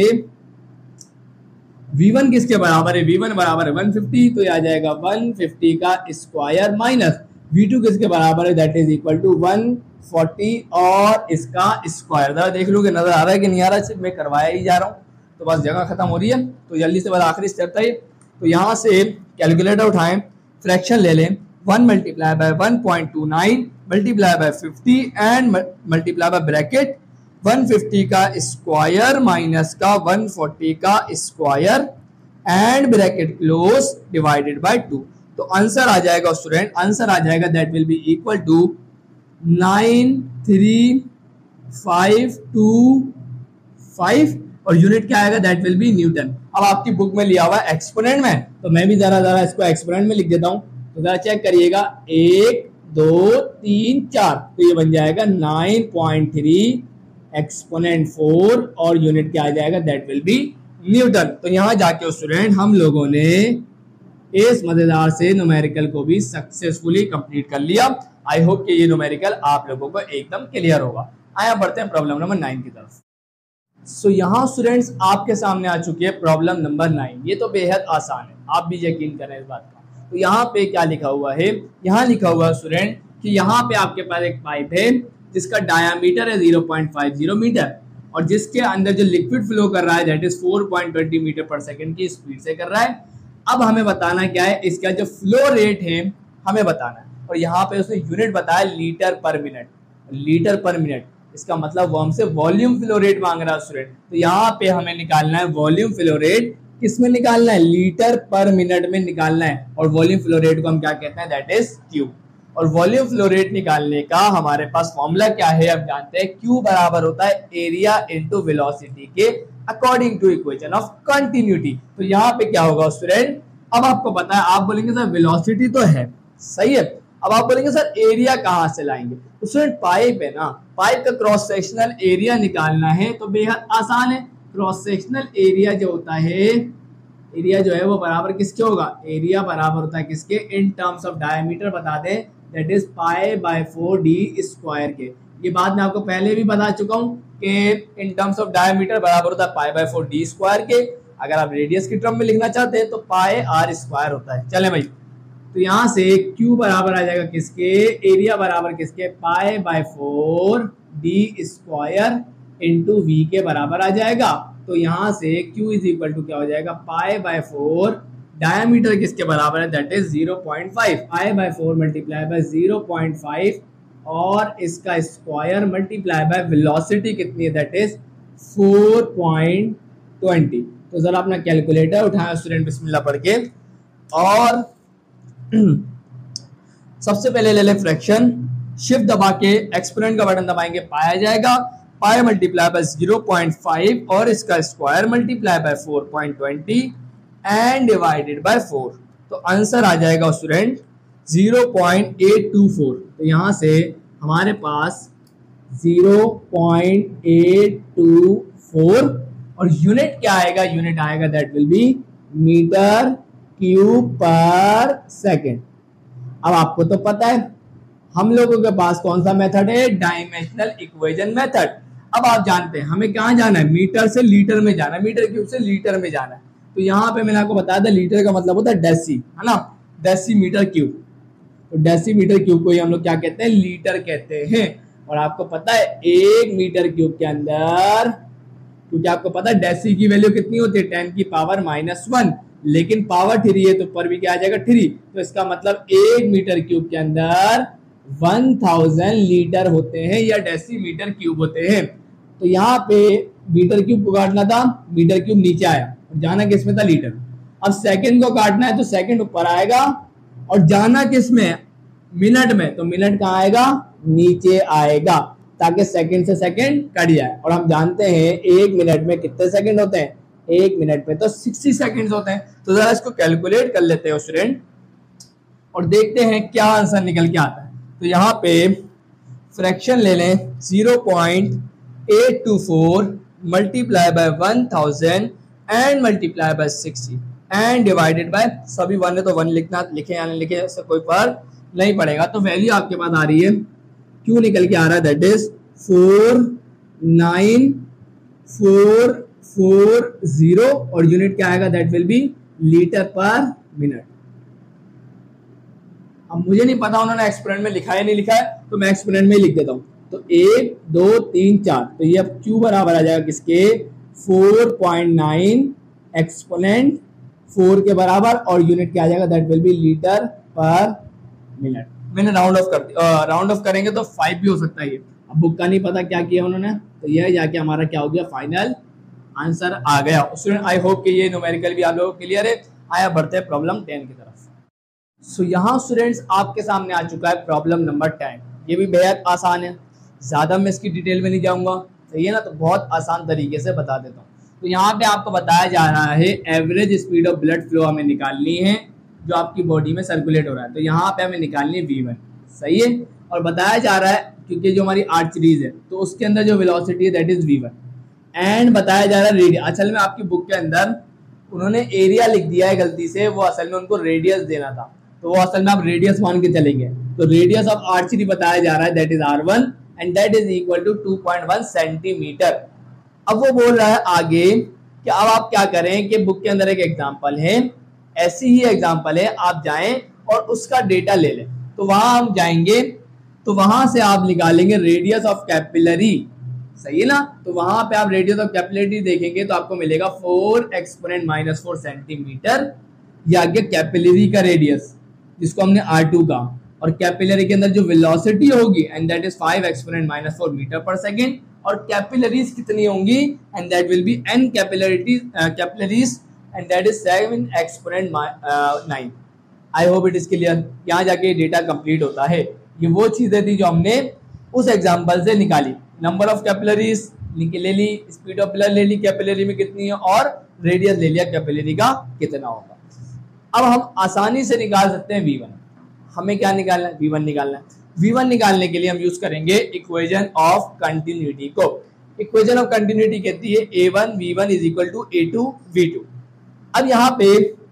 वी वन किसके बराबर है, वी वन बराबर है वन फिफ्टी। तो ये आ जाएगा वन फिफ्टी का स्क्वायर माइनस वी टू किसके बराबर है, that is equal to one forty और इसका स्क्वायर। जरा देख लो कि नजर आ रहा है कि नहीं आ रहा है, सिर्फ मैं करवाया ही जा रहा हूँ तो बस जगह खत्म हो रही है। तो जल्दी से बस आखिरी स्टेप था ये। तो यहाँ से कैलकुलेटर उठाएं, फ्रैक्शन ले लें, one multiply by one point two nine multiply by fifty and multiply by bracket one fifty का स्क्वायर माइनस का वन फोर्टी का square and bracket close divided by two. तो आंसर आ जाएगा स्टूडेंट, आंसर आ जाएगा that will be equal to nine three five two five और unit क्या आएगा, दैट विल बी न्यूटन। अब आपकी बुक में लिया हुआ है एक्सपोनेंट में, तो मैं भी जरा जरा इसको एक्सपोनेंट में लिख देता हूं। तो जरा चेक करिएगा, एक दो तीन चार, तो ये बन जाएगा nine point three exponent four और यूनिट क्या आ जाएगा, दैट विल बी न्यूटन। तो यहां जाके स्टूडेंट हम लोगों ने इस मजेदार से न्यूमेरिकल को भी सक्सेसफुली कंप्लीट कर लिया। आई होप कि ये न्यूमेरिकल आप लोगों को एकदम क्लियर होगा। आया बढ़ते हैं प्रॉब्लम नंबर नाइन की तरफ। सो so, यहाँ स्टूडेंट्स आपके सामने आ चुकी है प्रॉब्लम नंबर नाइन। ये तो बेहद आसान है, आप भी यकीन करें इस बात का। तो यहाँ पे क्या लिखा हुआ है, यहाँ लिखा हुआ है स्टूडेंट कि यहाँ पे आपके पास एक पाइप है जिसका डायामीटर है zero point five zero metre और जिसके अंदर जो लिक्विड फ्लो कर रहा है that is four point two zero metre per second की स्पीड से कर रहा है। अब हमें बताना क्या है, इसका जो फ्लो रेट है हमें बताना है और यहाँ पे उसने यूनिट बताया litre per minute, litre per minute. इसका मतलब वो हमसे वॉल्यूम फ्लो रेट मांग रहा है स्टूडेंट। तो यहाँ पे हमें निकालना है वॉल्यूम फ्लो रेट, किस में निकालना है, लीटर पर मिनट में निकालना है। और वॉल्यूम फ्लो रेट को हम क्या कहते हैं, दैट इज क्यू। और वॉल्यूम फ्लो रेट निकालने का हमारे पास फॉर्मूला क्या है, हम जानते हैं क्यू बराबर होता है एरिया इनटू वेलोसिटी के according to equation of continuity. तो यहाँ पे क्या होगा स्टूडेंट, अब आपको पता है, आप बोलेंगे सर वेलोसिटी तो है, सही है। अब आप बोलेंगे सर एरिया कहाँ से लाएंगे, तो स्टूडेंट पाइप है ना, पाइप का क्रॉस सेक्शनल एरिया निकालना है तो बेहद आसान है। क्रॉस सेक्शनल एरिया जो होता है, एरिया जो है वो बराबर किसके होगा, एरिया बराबर होता है किसके, इन टर्म्स ऑफ डायमीटर बता दें, that is pi by four D square के। ये बात मैं आपको पहले भी बता चुका हूँ कि इन टर्म्स ऑफ डायमीटर बराबर होता है pi by four D square के। अगर आप रेडियस की टर्म में लिखना चाहते हैं तो पाई आर स्क्वायर होता है। चले भाई, तो यहाँ से Q बराबर आ जाएगा किसके, एरिया बराबर किसके, pi by four D square into V के बराबर आ जाएगा। तो यहाँ से Q इज इक्वल टू क्या हो जाएगा, पाई बाय फोर, डायमीटर किसके बराबर है, that is zero point five, pi by four multiply by zero point five और इसका स्क्वायर मल्टीप्लाई बाय वेलोसिटी कितनी है, that is four point two zero. तो जरा अपना कैलकुलेटर उठाया स्टूडेंट, बिस्मिल्लाह पढ़ के, और सबसे पहले ले लें फ्रैक्शन, शिफ्ट दबा के एक्सपोनेंट का बटन दबाएंगे, पाया जाएगा pi multiply by zero point five और इसका square multiply by four point two zero and divided by four. तो आंसर आ जाएगा student zero point eight two four. तो यहां से हमारे पास zero point eight two four और यूनिट क्या आएगा, यूनिट आएगा that will be metre cube per second. अब आपको तो पता है हम लोगों के पास कौन सा मेथड है, डायमेंशनल इक्वेशन मेथड। अब आप जानते हैं हमें कहाँ जाना है, मीटर से लीटर में जाना है, मीटर क्यूब से लीटर में जाना है। तो यहाँ पे मैंने आपको बताया था लीटर का मतलब होता है डेसी, है ना, डेसी मीटर क्यूब। तो डेसी मीटर क्यूब को ही हम लोग क्या कहते हैं, लीटर कहते हैं। और आपको पता है एक मीटर क्यूब के अंदर, क्योंकि आपको पता है डेसी की वैल्यू कितनी होती है, टेन की पावर माइनस वन, लेकिन पावर थ्री है तो पर भी क्या आ जाएगा, थ्री। तो इसका मतलब एक मीटर क्यूब के अंदर वन थाउजेंड लीटर होते हैं या डेसी मीटर क्यूब होते हैं। तो यहाँ पे मीटर क्यूब को काटना था, मीटर क्यूब नीचे आया और जाना किस में था, लीटर। अब सेकंड को काटना है तो सेकंड ऊपर आएगा और जाना किस में, मिनट में। तो मिनट कहाँ आएगा, नीचे आएगा, ताकि सेकंड से सेकंड कट जाए। और हम जानते हैं एक मिनट में कितने सेकंड होते हैं, एक मिनट में तो सिक्सटी सेकंड्स होते हैं। तो जरा इसको कैलकुलेट कर लेते हैं स्टूडेंट। और देखते हैं क्या आंसर निकल के आता है। तो यहाँ पे फ्रैक्शन ले लें zero point eight two four multiply by one thousand and multiply by sixty and divided by, सभी वन है तो वन लिखना, लिखे या नहीं लिखे इससे कोई फर्क नहीं पड़ेगा। तो वैल्यू आपके पास आ रही है, क्यों निकल के आ रहा है, that is four nine four four zero और यूनिट क्या आएगा, that will be litre per minute. अब मुझे नहीं पता उन्होंने एक्सपेरिमेंट में लिखा है नहीं लिखा है, तो मैं एक्सपेरिमेंट में ही लिख देता हूं। तो एक दो तीन चार, तो ये अब क्यू बराबर आ जाएगा किसके, four point nine exponent four के बराबर और यूनिट क्या आ जाएगा, that will be litre per minute. मैंने राउंड ऑफ कर राउंड ऑफ करेंगे तो फाइव भी हो सकता है ये। अब बुक का नहीं पता क्या किया उन्होंने, तो यह जाके हमारा क्या हो गया, फाइनल आंसर आ गया। स्टूडेंट आई होप कि ये न्यूमेरिकल भी आप लोगों को क्लियर है। आया बढ़ते हैं प्रॉब्लम टेन की तरफ। सो so, यहाँ स्टूडेंट्स आपके सामने आ चुका है प्रॉब्लम नंबर टेन। ये भी बेहद आसान है, ज़्यादा मैं इसकी डिटेल में नहीं जाऊँगा, सही है ना, तो बहुत आसान तरीके से बता देता हूँ। तो यहाँ पे आपको बताया जा रहा है average speed of blood flow हमें निकालनी है जो आपकी बॉडी में सर्कुलेट हो रहा है। तो यहाँ पे हमें निकालनी है वी वन, सही है। और बताया जा रहा है क्योंकि जो हमारी आर्टरीज है तो उसके अंदर जो वेलोसिटी है that is V one and बताया जा रहा है रेडियस। असल में आपकी बुक के अंदर उन्होंने एरिया लिख दिया है गलती से, वो असल में उनको रेडियस देना था, तो वो असल में आप रेडियस मान के चलेंगे। तो रेडियस ऑफ आर्चरी बताया जा रहा है that is R one and that is equal to two point one centimetre. अब वो बोल रहा है आगे कि अब आप क्या करें कि बुक के अंदर एक एग्जांपल है, ऐसी ही एग्जांपल है, आप जाएं और उसका डेटा ले लें। तो वहां हम जाएंगे तो वहां से आप निकालेंगे रेडियस ऑफ कैपिलरी, सही है ना। तो वहां पे आप रेडियस ऑफ कैपिलरी देखेंगे तो आपको मिलेगा four exponent minus four centimetre. ये आ गया कैपिलरी का रेडियस जिसको हमने आर टू का, और कैपिलरी के अंदर जो वेलोसिटी होगी and that is five exponent minus four metre per second, और कैपिलरीज कितनी होंगी and that will be N capillaries capillaries and that is seven exponent nine. I hope it is clear. यहाँ जाके data complete होता है। ये वो चीजें थी जो हमने उस एग्जांपल से निकाली। नंबर ऑफ कैपिलरीज ले ली, स्पीड ऑफ ब्लड ले ली कैपिलरी में कितनी है, और रेडियस ले लिया कैपिलरी का कितना होगा। अब हम आसानी से निकाल सकते हैं वी वन। हमें क्या निकालना है, वी वन निकालना है। वी वन निकालने के लिए हम यूज करेंगे इक्वेशन ऑफ कंटिन्यूटी को। इक्वेशन ऑफ कंटिन्यूटी कहती है A one V one is equal to A two V two. अब यहाँ पे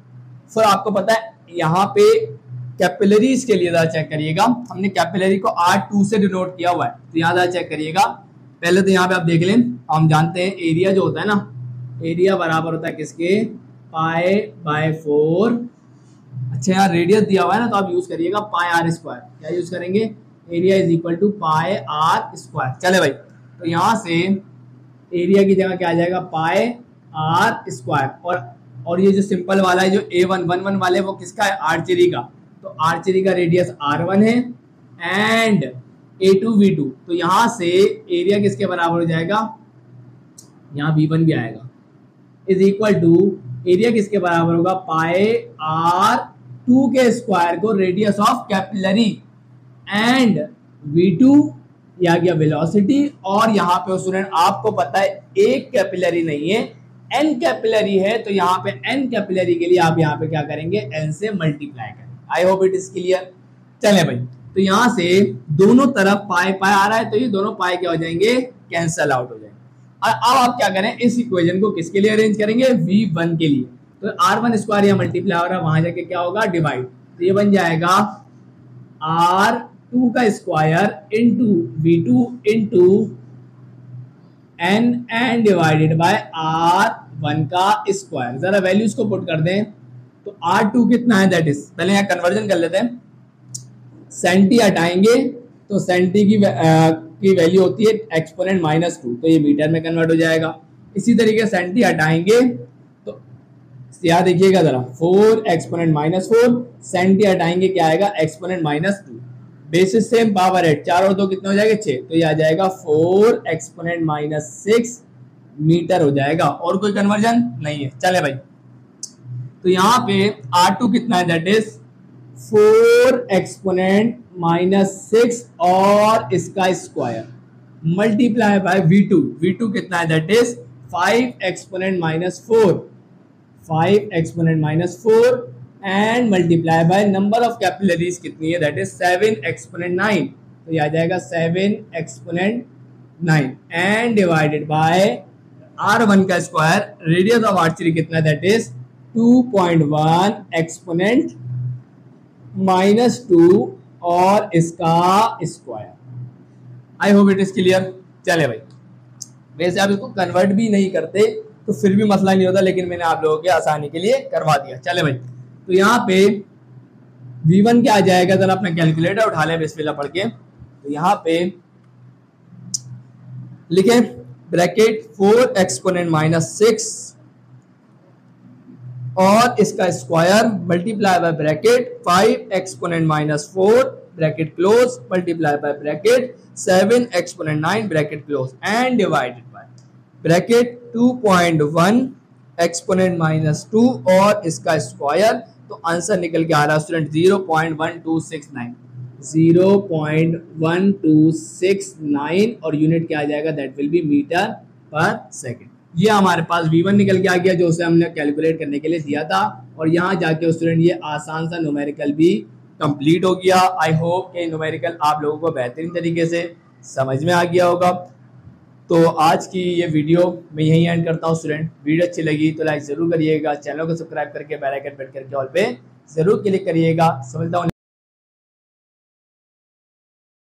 सर आपको पता है यहाँ पे कैपिलरीज के लिए जरा चेक करिएगा, हमने कैपिलरी को आर टू से डिनोट किया हुआ है, तो यहाँ जरा चेक करिएगा। पहले तो यहाँ पे आप देख लें, हम जानते हैं एरिया जो होता है ना, एरिया बराबर होता है किसके, पाई बाय फोर। अच्छा यहाँ रेडियस दिया हुआ है ना, तो आप यूज करिएगा पाई आर स्क्वायर। क्या यूज करेंगे, area is equal to pi R square. चले भाई, तो यहाँ से एरिया की जगह क्या आ जाएगा, पाई आर स्क्वायर। और और ये जो सिंपल वाला है जो ए वन वन वन वाले वो किसका है, आर्चरी का। तो आर्चरी का रेडियस आर वन है and A two V two. तो यहाँ से एरिया किसके बराबर हो जाएगा, यहाँ वी वन भी आएगा, इज इक्वल टू एरिया किसके बराबर होगा, पाई आर टू के स्क्वायर को radius of capillary and V two या गया वेलोसिटी। और यहाँ पे स्टूडेंट आपको पता है एक कैपिलरी नहीं है, एन कैपिलरी है, तो यहाँ पे एन कैपिलरी के लिए आप यहाँ पे क्या करेंगे, एन से मल्टीप्लाई करेंगे। I hope it is clear. चले भाई, तो यहाँ से दोनों तरफ पाई पाई आ रहा है, तो ये दोनों पाई क्या हो जाएंगे, कैंसल आउट हो जाएंगे। और अब आप क्या करें, इस इक्वेशन को किसके लिए अरेंज करेंगे, वी वन के लिए। तो आर वन स्क्वायर या मल्टीप्लाई हो रहा है, वहां जाके क्या होगा, डिवाइड। तो ये बन जाएगा आर टू का square into V two into N N divided by R one का स्क्वायर। जरा वैल्यूज को पुट कर दें, तो आर टू कितना है, दैट इज, पहले यहाँ कन्वर्जन कर लेते हैं। सेंटी हटाएंगे तो सेंटी की की वैल्यू होती है एक्सपोनेंट माइनस टू, तो ये मीटर में कन्वर्ट हो जाएगा। इसी तरीके सेंटी हटाएंगे तो यहाँ देखिएगा जरा, four exponent minus four, centi हटाएंगे क्या आएगा, exponent minus two. Basis same power है, चार और दो कितने हो जाएगा, छह, तो ये आ जाएगा four exponent minus six metre हो जाएगा। और कोई कन्वर्जन नहीं है। चले भाई, तो यहाँ पे आर टू कितना है, that is four exponent minus six और इसका square multiply by V two. V two कितना है, that is five exponent minus four, five exponent minus four and multiply by number of capillaries कितनी है, that is seven exponent nine, तो ये आ जाएगा seven exponent nine and divided by R one का square, radius of artery कितना है, that is two point one exponent minus two और इसका square. I hope it is clear. चले भाई, वैसे आप इसको कन्वर्ट भी नहीं करते तो फिर भी मसला नहीं होता, लेकिन मैंने आप लोगों के आसानी के लिए करवा दिया। चले भाई, तो यहाँ पे वी वन क्या आ जाएगा, जरा अपना कैलकुलेटर उठा लें बिस्मिल्लाह पढ़ के। तो यहाँ पे लिखे bracket four exponent minus six और इसका square multiply by bracket five exponent minus four bracket close multiply by bracket seven exponent nine bracket close and divided by bracket two point one exponent minus two और इसका square. तो answer निकल के आ रहा है student zero point one two six nine, zero point one two six nine और unit क्या आ जाएगा, that will be metre per second. ये हमारे पास वी वन निकल के आ गया जो उसे हमने कैलकुलेट करने के लिए दिया था, और यहाँ जाके स्टूडेंट ये आसान सा न्यूमेरिकल भी कंप्लीट हो गया। आई होप कि न्यूमेरिकल आप लोगों को बेहतरीन तरीके से समझ में आ गया होगा। तो आज की ये वीडियो मैं यहीं एंड करता हूँ स्टूडेंट। वीडियो अच्छी लगी तो लाइक ज़रूर करिएगा, चैनल को सब्सक्राइब करके बेल आइकन प्रेस करके ऑल पे ज़रूर क्लिक करिएगा। समझता हूँ